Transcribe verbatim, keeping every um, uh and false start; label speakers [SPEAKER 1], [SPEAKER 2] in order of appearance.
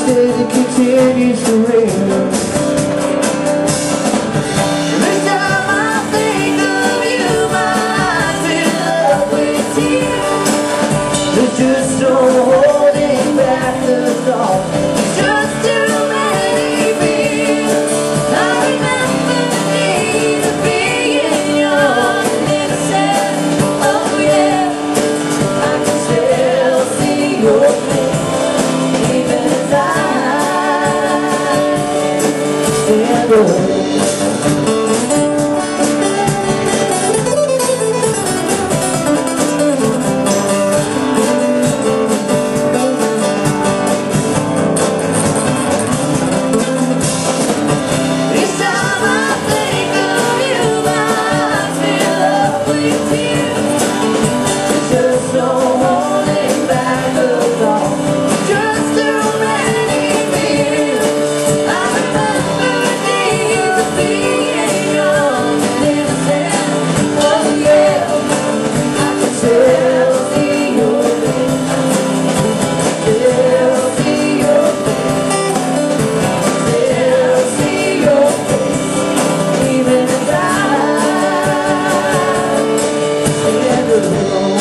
[SPEAKER 1] that continues to ring. Every time I think of you, my eyes fill up with tears. There's just no holding back the thought. There's just too many fears. I remember the days of being young and innocent. Oh yeah, I can still see your face, even as I stand away. Even as I stand alone.